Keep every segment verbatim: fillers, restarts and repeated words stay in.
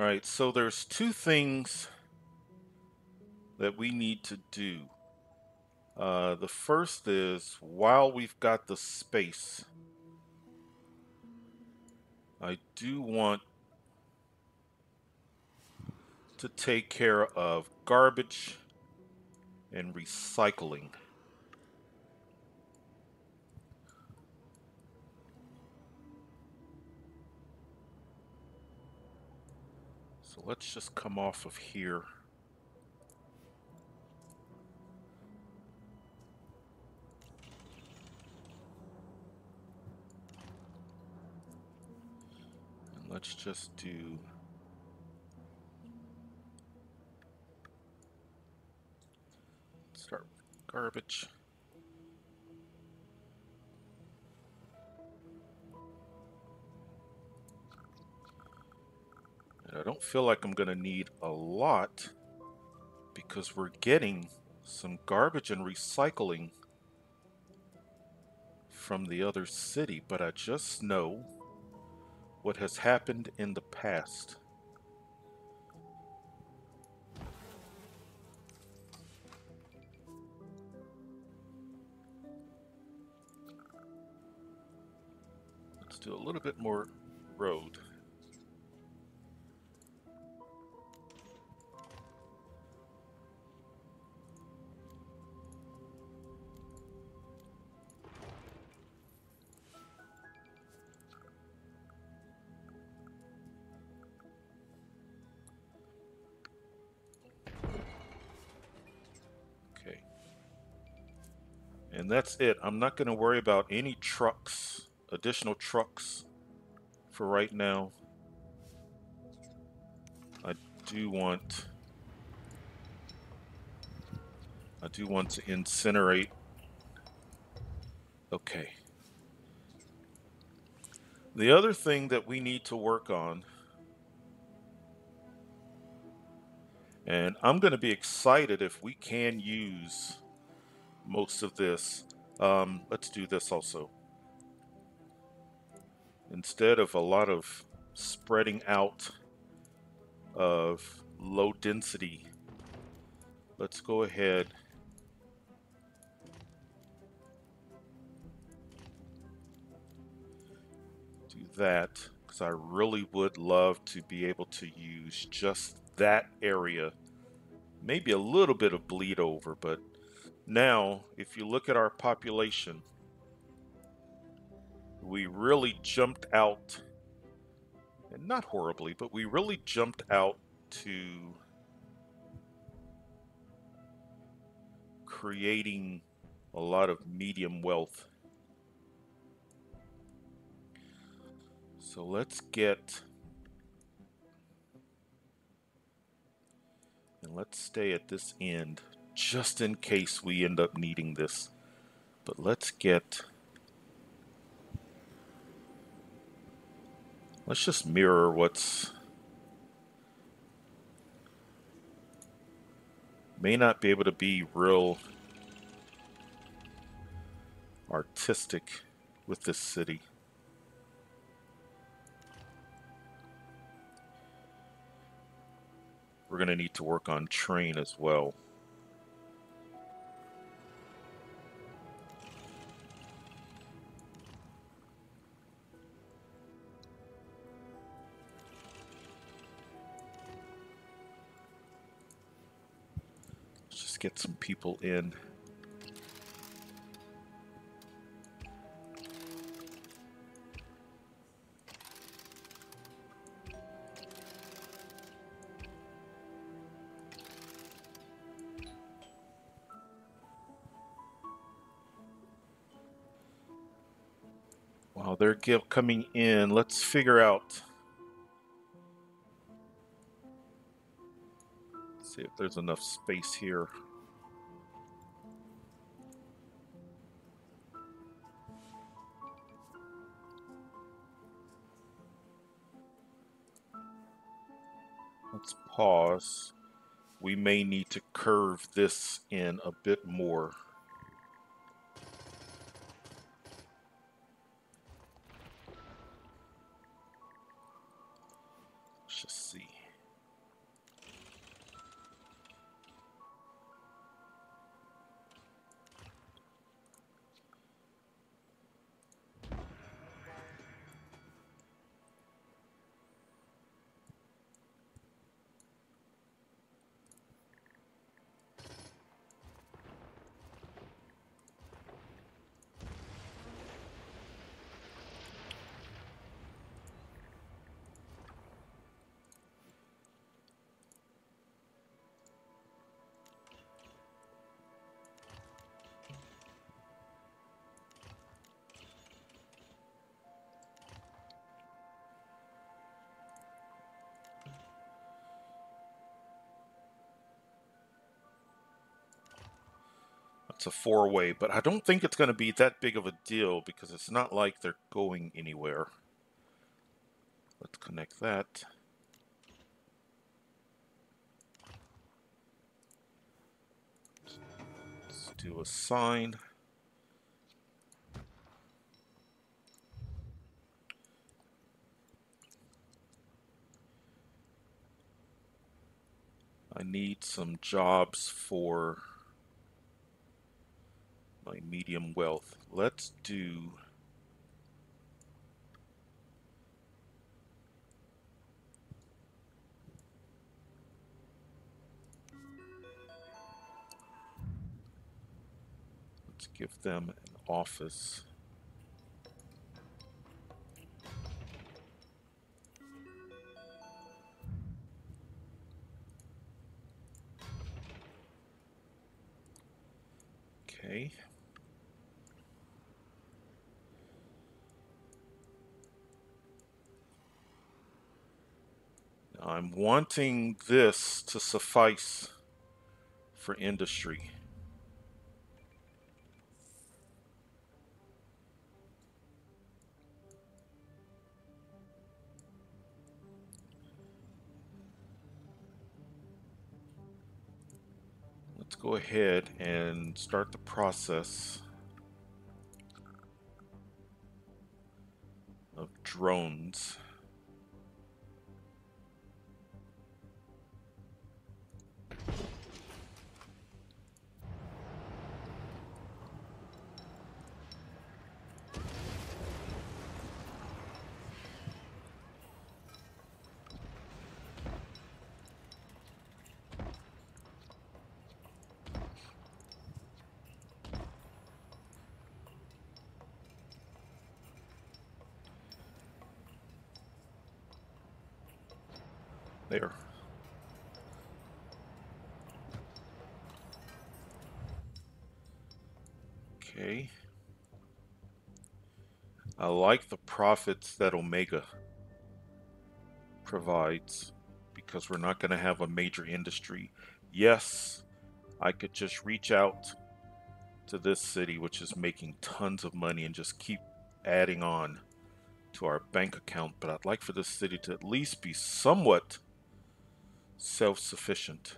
All right, so there's two things that we need to do. Uh, the first is, while we've got the space, I do want to take care of garbage and recycling. So let's just come off of here. And let's just do start with garbage. And I don't feel like I'm going to need a lot because we're getting some garbage and recycling from the other city, but I just know what has happened in the past. Let's do a little bit more road. Okay. And that's it. I'm not going to worry about any trucks, additional trucks for right now. I do want I do want to incinerate. Okay. The other thing that we need to work on, and I'm going to be excited if we can use most of this. Um, let's do this also. Instead of a lot of spreading out of low density, let's go ahead do that, because I really would love to be able to use just that area. Maybe a little bit of bleed over, but now if you look at our population, we really jumped out, and not horribly, but we really jumped out to creating a lot of medium wealth. So let's get, and let's stay at this end just in case we end up needing this. But let's get, let's just mirror what's, may not be able to be real artistic with this city. We're going to need to work on train as well. Let's just get some people in. While they're give, coming in, let's figure out, see if there's enough space here. Let's pause. We may need to curve this in a bit more. Let's just see. It's a four-way, but I don't think it's going to be that big of a deal because it's not like they're going anywhere. Let's connect that. Let's do a sign. I need some jobs for my medium wealth. Let's do let's give them an office. Okay. Now I'm wanting this to suffice for industry. Let's go ahead and start the process of drones. There. Okay. I like the profits that Omega provides because we're not going to have a major industry. Yes, I could just reach out to this city, which is making tons of money, and just keep adding on to our bank account, but I'd like for this city to at least be somewhat self-sufficient.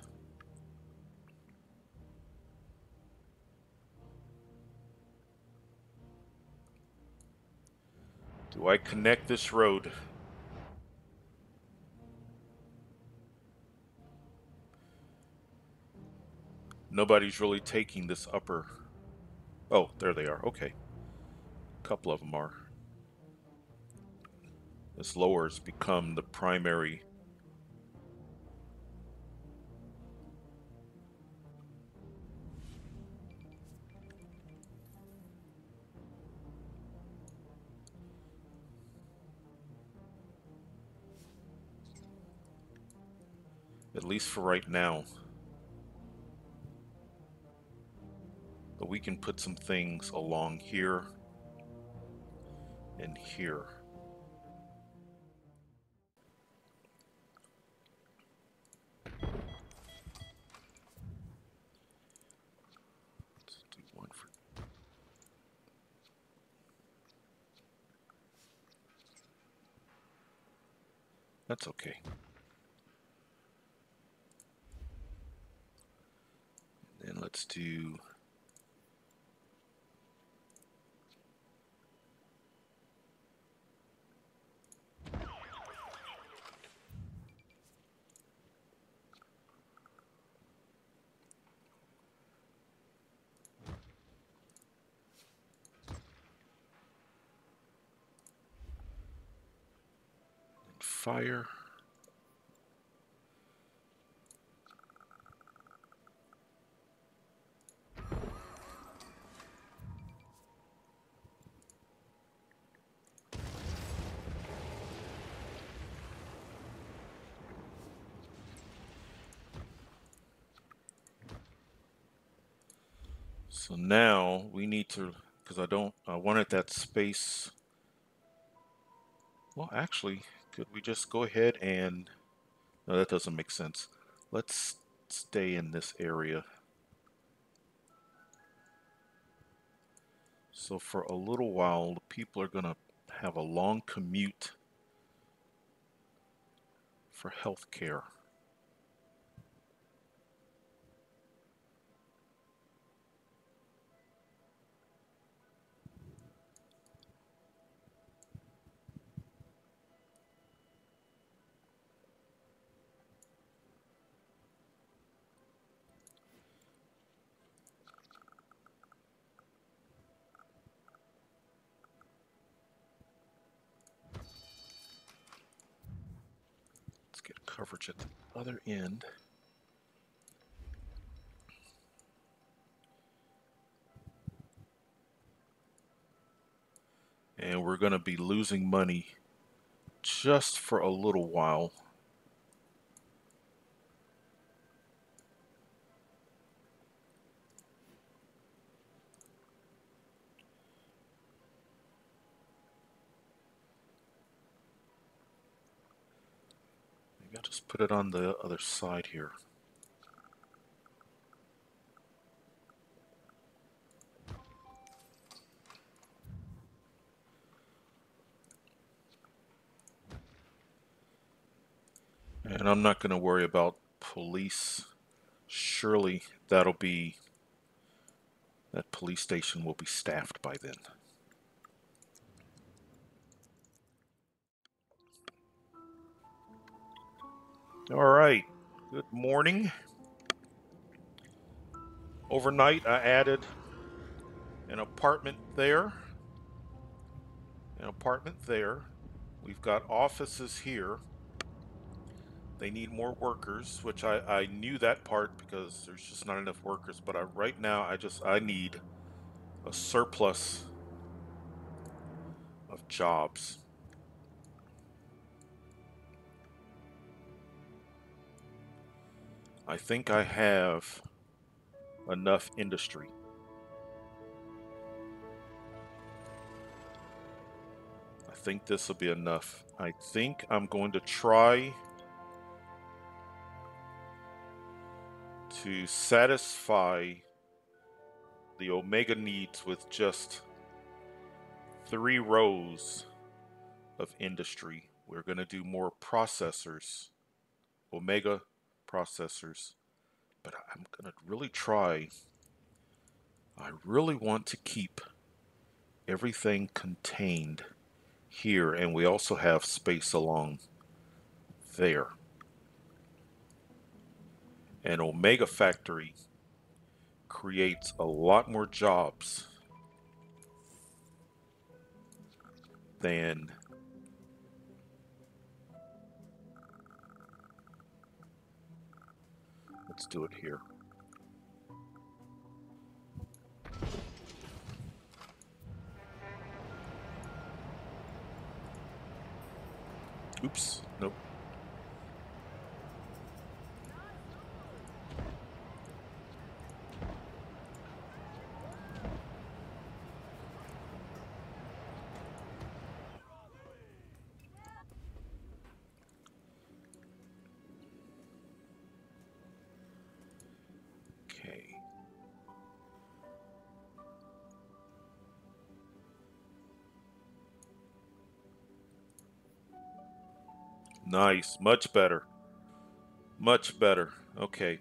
Do I connect this road? Nobody's really taking this upper. Oh, there they are. Okay. A couple of them are. This lower has become the primary. At least for right now. But we can put some things along here and here. Let's do one for... That's okay. Then let's do... fire. So now we need to, because I don't, I wanted that space. Well, actually, could we just go ahead and, no, that doesn't make sense. Let's stay in this area. So for a little while, the people are going to have a long commute for health care. Let's get coverage at the other end. And we're going to be losing money just for a little while. Maybe I'll just put it on the other side here. And I'm not going to worry about police. Surely that'll be, that police station will be staffed by then. All right, good morning. Overnight, I added an apartment there, an apartment there. We've got offices here. They need more workers, which I, I knew that part because there's just not enough workers. But I, right now, I just I need a surplus of jobs. I think I have enough industry. I think this will be enough. I think I'm going to try to satisfy the Omega needs with just three rows of industry. We're going to do more processors, Omega processors, but I'm going to really try. I really want to keep everything contained here, and we also have space along there. An Omega factory creates a lot more jobs than let's do it here. Oops, nope. Okay. Nice, much better. Much better. Okay.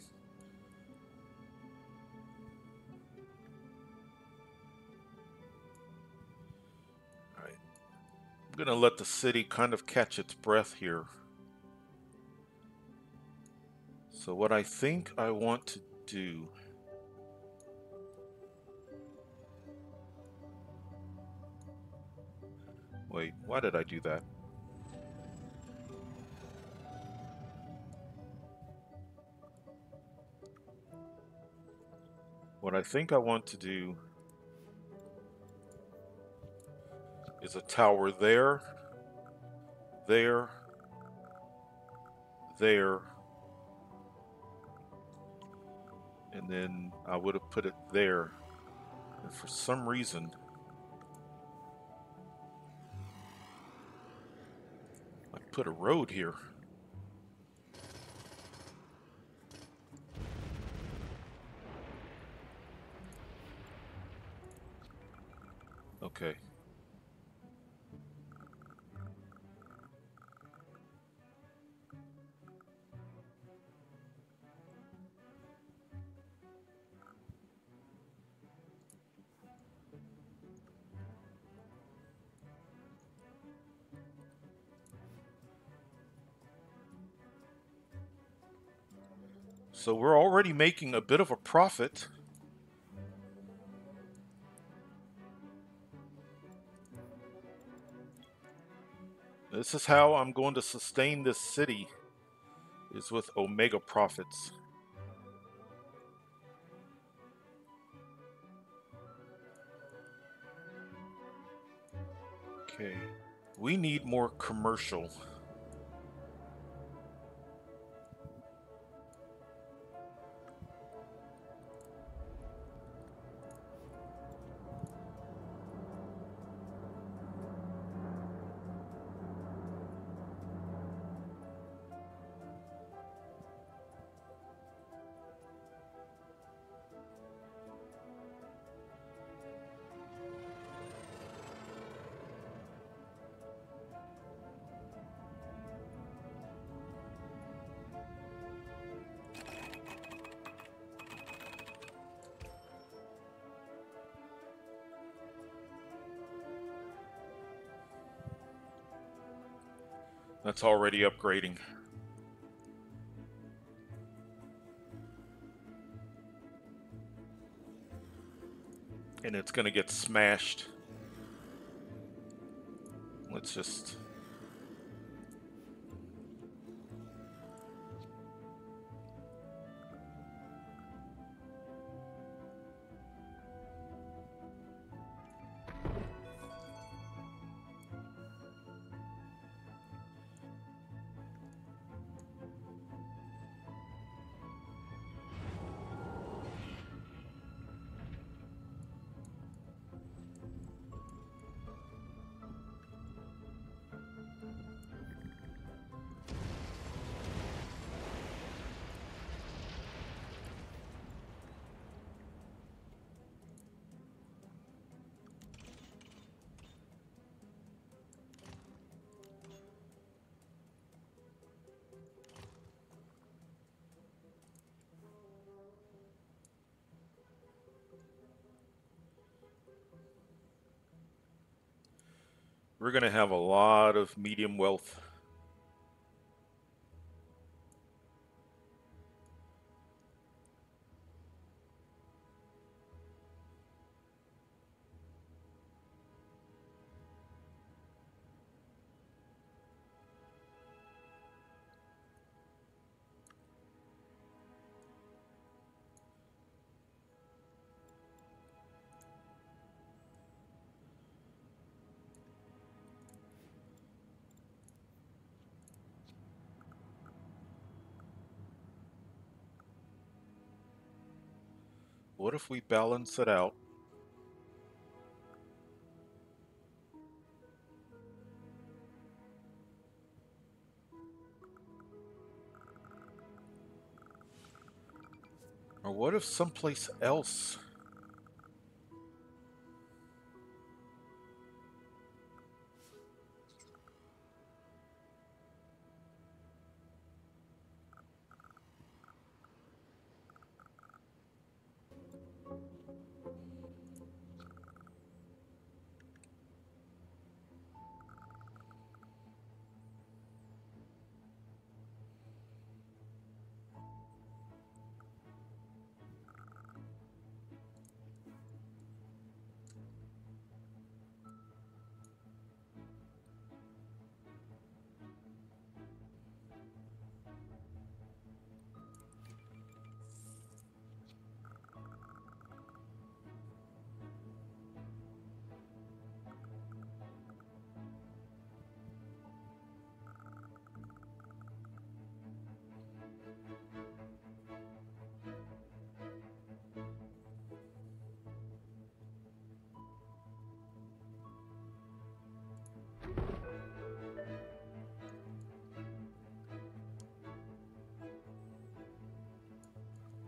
All right. I'm gonna let the city kind of catch its breath here. So what I think I want to do Wait, why did I do that? What I think I want to do is a tower there, there, there, and then I would have put it there. And for some reason, I put a road here. Okay. So we're already making a bit of a profit. This is how I'm going to sustain this city, is with Omega profits. Okay. We need more commercial. That's already upgrading. And it's going to get smashed. Let's just... We're going to have a lot of medium wealth. What if we balance it out? Or what if someplace else?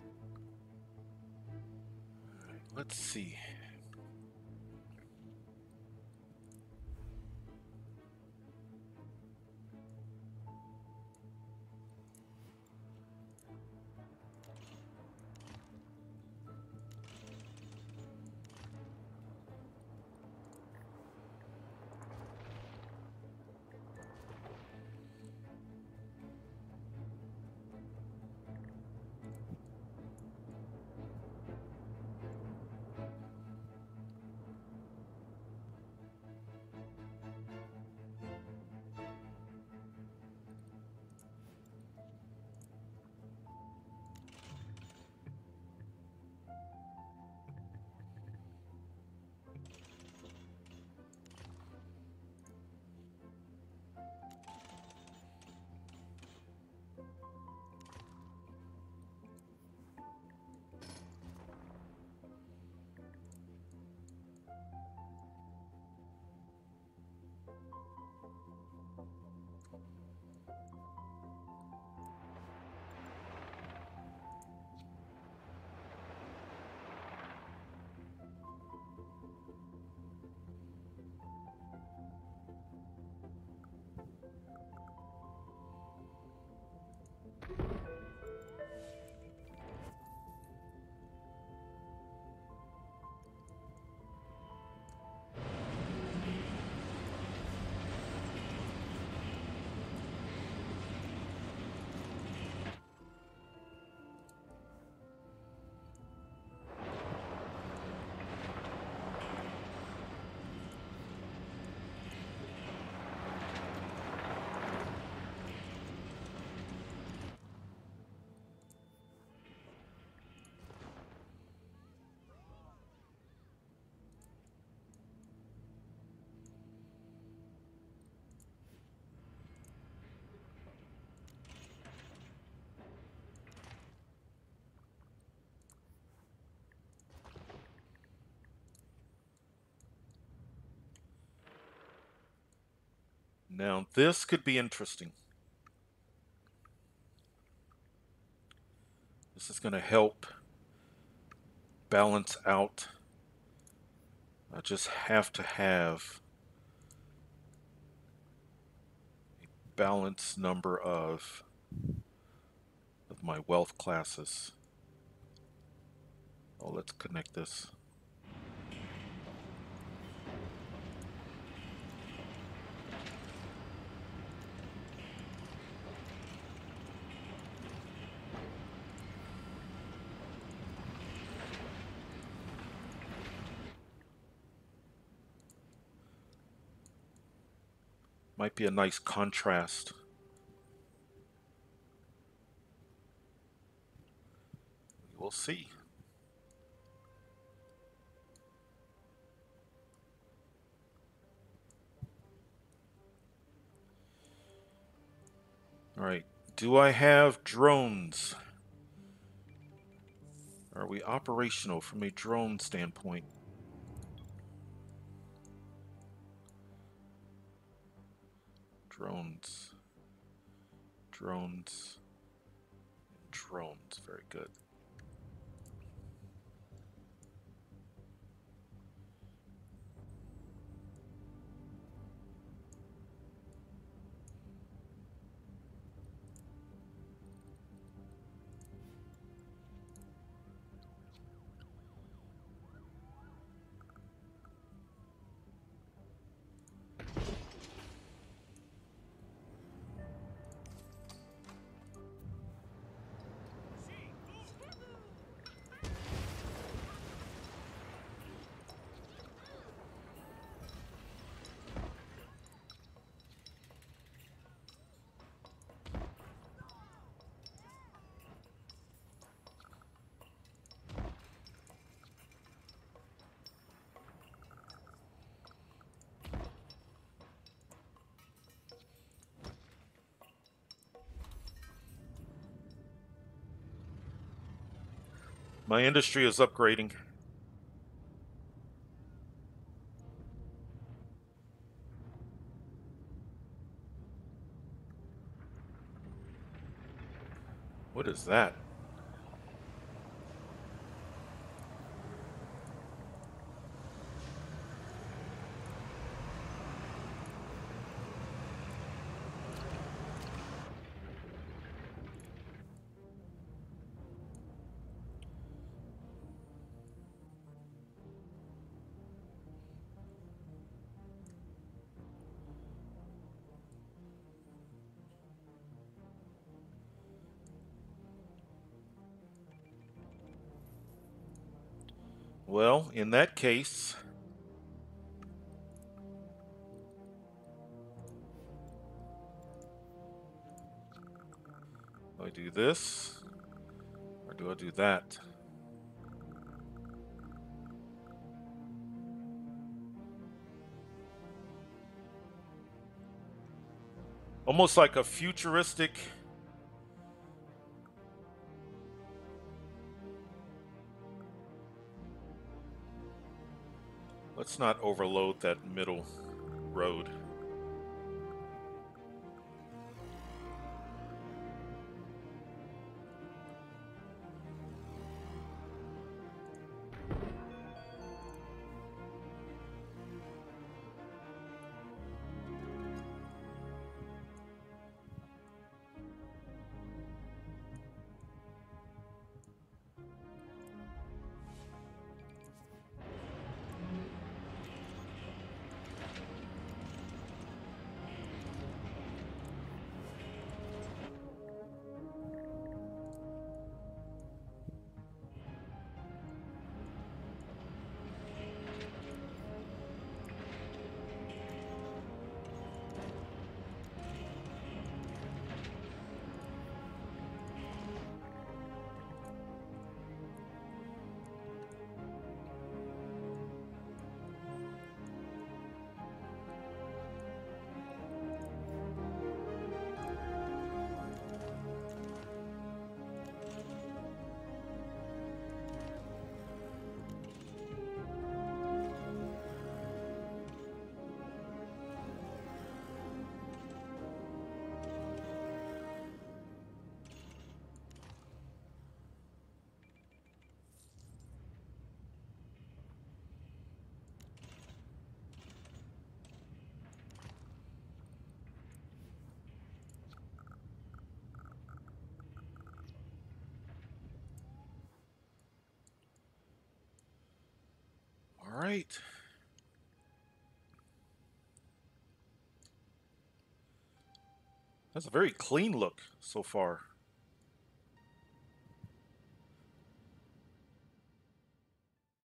Let's see. Now this could be interesting. This is going to help balance out. I just have to have a balanced number of of my wealth classes. Oh, let's connect this. Might be a nice contrast. We'll see. All right. Do I have drones? Are we operational from a drone standpoint? Drones. Drones. Drones. Very good. My industry is upgrading. What is that? Well, in that case, do I do this or do I do that? Almost like a futuristic Let's not overload that middle road. right. That's a very clean look so far.